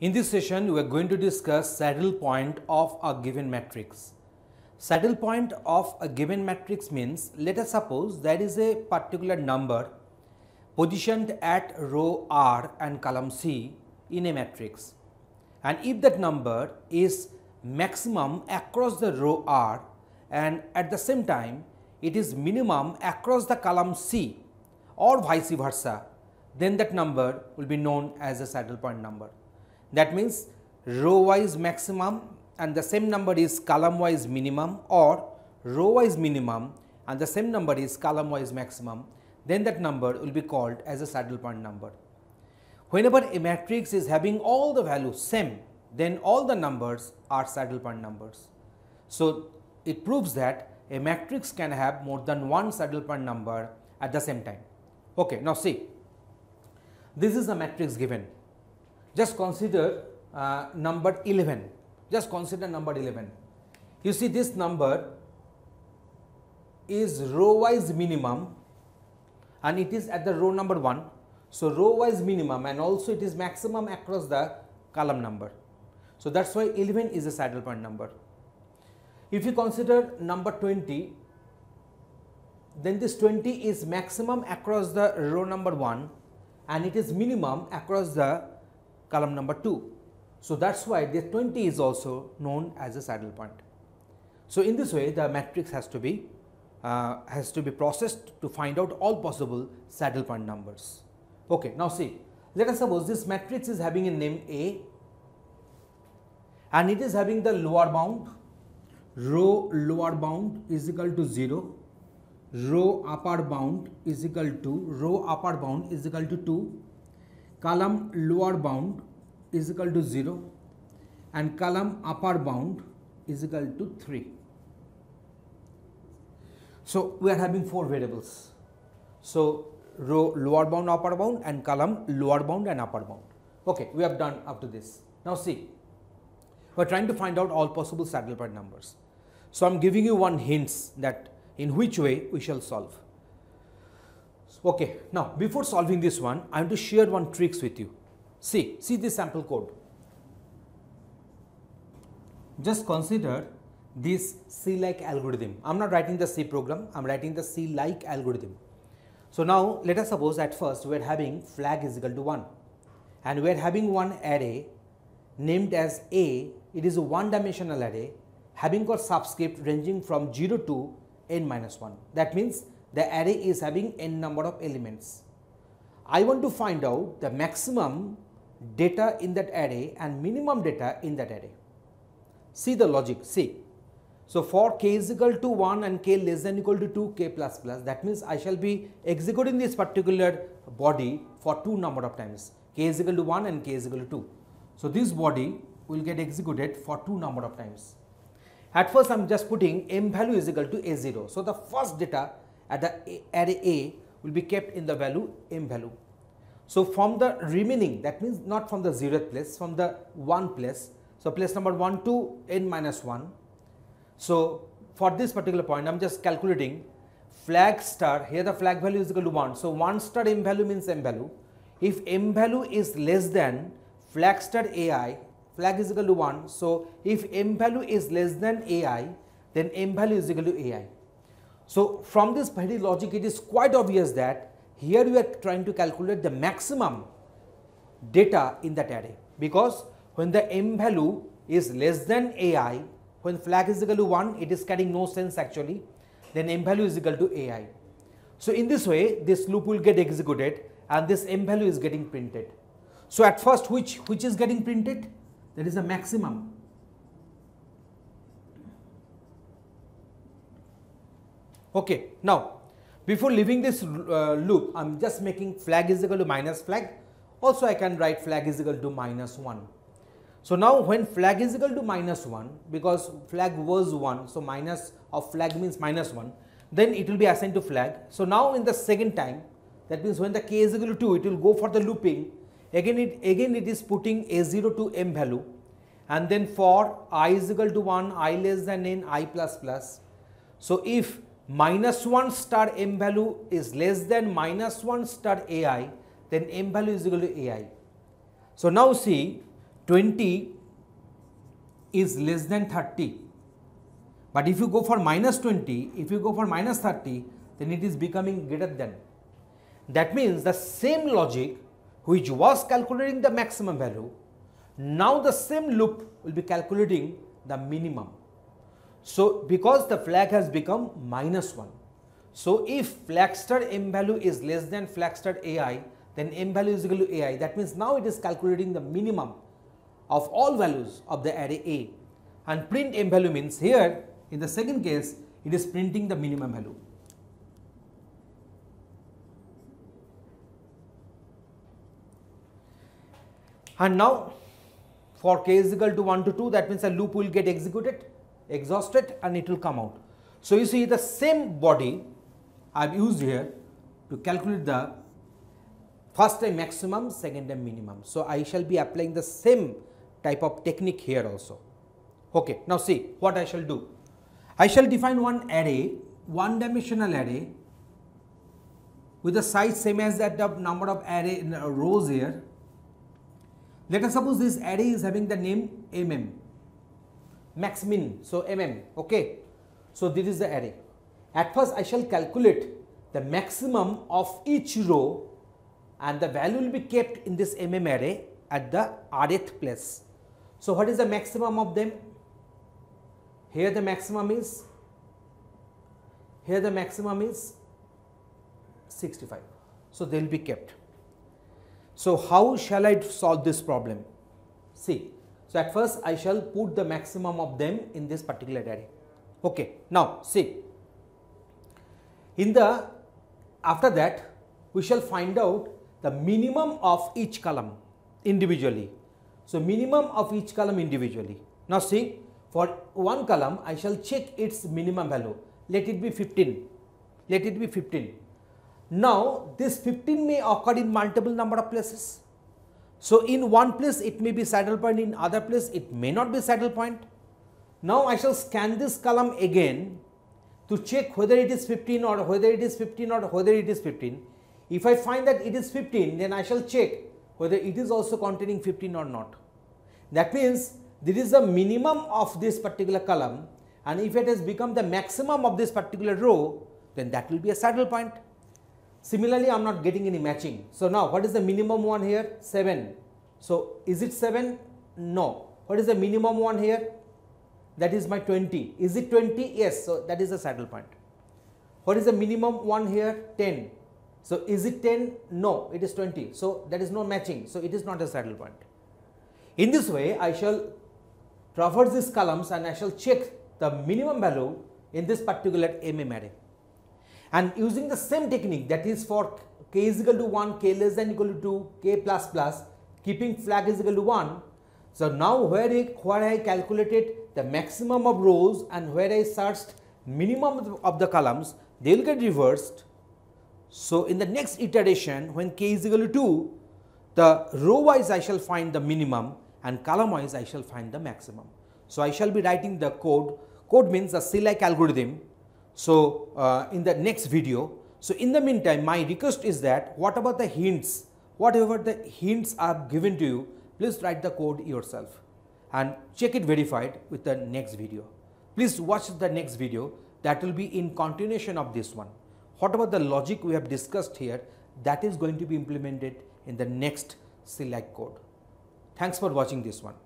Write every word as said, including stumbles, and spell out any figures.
In this session, we are going to discuss saddle point of a given matrix. Saddle point of a given matrix means, let us suppose there is a particular number positioned at row R and column C in a matrix, and if that number is maximum across the row R and at the same time it is minimum across the column C or vice versa, then that number will be known as a saddle point number. That means row wise maximum and the same number is column wise minimum, or row wise minimum and the same number is column wise maximum, then that number will be called as a saddle point number. Whenever a matrix is having all the values same, then all the numbers are saddle point numbers. So it proves that a matrix can have more than one saddle point number at the same time. Okay, now see, this is a matrix given. Just consider uh, number eleven. Just consider number eleven. You see, this number is row wise minimum and it is at the row number one. So row wise minimum and also it is maximum across the column number. So that is why eleven is a saddle point number. If you consider number twenty, then this twenty is maximum across the row number one and it is minimum across the column number two. So that is why the twenty is also known as a saddle point. So in this way the matrix has to be uh, has to be processed to find out all possible saddle point numbers. Okay, now see, let us suppose this matrix is having a name A and it is having the lower bound, row lower bound is equal to zero, row upper bound is equal to, row upper bound is equal to two, column lower bound is equal to zero and column upper bound is equal to three. So we are having four variables. So row lower bound, upper bound and column lower bound and upper bound. Okay, we have done up to this. Now see, we are trying to find out all possible saddle point numbers. So I am giving you one hints that in which way we shall solve. Okay, now before solving this one, I am to share one tricks with you. See, see this sample code. Just consider this C-like algorithm. I am not writing the C program, I am writing the C-like algorithm. So now let us suppose at first we are having flag is equal to one and we are having one array named as A. It is a one dimensional array having got subscript ranging from zero to n minus one. That means the array is having n number of elements. I want to find out the maximum data in that array and minimum data in that array. See the logic, see. So for k is equal to one and k less than equal to two, k plus plus, that means I shall be executing this particular body for two number of times, k is equal to one and k is equal to two. So this body will get executed for two number of times. At first I am just putting m value is equal to a zero. So the first data at the array A will be kept in the value m value. So from the remaining, that means not from the zeroth place, from the one place, so place number one to n minus one. So for this particular point I am just calculating flag star, here the flag value is equal to one. So one star m value means m value. If m value is less than flag star ai, flag is equal to one. So if m value is less than ai, then m value is equal to ai. So from this very logic it is quite obvious that here we are trying to calculate the maximum data in that array, because when the m value is less than ai, when flag is equal to one, it is carrying no sense actually, then m value is equal to ai. So in this way this loop will get executed and this m value is getting printed. So at first which, which is getting printed? That is the maximum. Okay, now before leaving this uh, loop, I am just making flag is equal to minus flag. Also I can write flag is equal to minus one. So now when flag is equal to minus one, because flag was one, so minus of flag means minus one, then it will be assigned to flag. So now in the second time, that means when the k is equal to two, it will go for the looping. Again it, again it is putting a zero to m value, and then for I is equal to one, I less than n, I plus plus. So if minus one star m value is less than minus one star ai, then m value is equal to ai. So now see, twenty is less than thirty. But if you go for minus twenty, if you go for minus thirty, then it is becoming greater than. That means the same logic which was calculating the maximum value, now the same loop will be calculating the minimum. So because the flag has become minus one. So if flag star m value is less than flag star ai, then m value is equal to ai. That means now it is calculating the minimum of all values of the array A. And print m value means here in the second case it is printing the minimum value. And now for k is equal to one to two, that means a loop will get executed, exhausted, and it will come out. So you see the same body I have used here to calculate the first time maximum, second time minimum. So I shall be applying the same type of technique here also. Okay, now see what I shall do. I shall define one array, one dimensional array with a size same as that of number of array rows here. Let us suppose this array is having the name mm, max min, so mm, okay. So this is the array. At first I shall calculate the maximum of each row and the value will be kept in this mm array at the rth place. So what is the maximum of them? Here the maximum is, here the maximum is sixty-five. So they will be kept. So how shall I solve this problem? See, so at first I shall put the maximum of them in this particular array. Okay, now see, in the, after that we shall find out the minimum of each column individually. So minimum of each column individually. Now see, for one column I shall check its minimum value. Let it be fifteen. Let it be fifteen. Now this fifteen may occur in multiple number of places. So in one place it may be saddle point, in other place it may not be saddle point. Now I shall scan this column again to check whether it is fifteen or whether it is fifteen or whether it is fifteen. If I find that it is fifteen, then I shall check whether it is also containing fifteen or not. That means this is the minimum of this particular column, and if it has become the maximum of this particular row, then that will be a saddle point. Similarly, I am not getting any matching. So now what is the minimum one here? seven. So is it seven? No. What is the minimum one here? That is my twenty. Is it twenty? Yes. So that is the saddle point. What is the minimum one here? ten. So is it ten? No, it is twenty. So that is no matching. So it is not a saddle point. In this way, I shall traverse these columns and I shall check the minimum value in this particular mm array. And using the same technique, that is for k is equal to one, k less than equal to two, k plus plus, keeping flag is equal to one. So now where I, where I calculated the maximum of rows and where I searched minimum of the columns, they will get reversed. So in the next iteration, when k is equal to two, the row wise I shall find the minimum and column wise I shall find the maximum. So I shall be writing the code. Code means the C-like algorithm. So uh, in the next video. So in the meantime, my request is that what about the hints? Whatever the hints are given to you, please write the code yourself and check it verified with the next video. Please watch the next video, that will be in continuation of this one. What about the logic we have discussed here, that is going to be implemented in the next C-like code. Thanks for watching this one.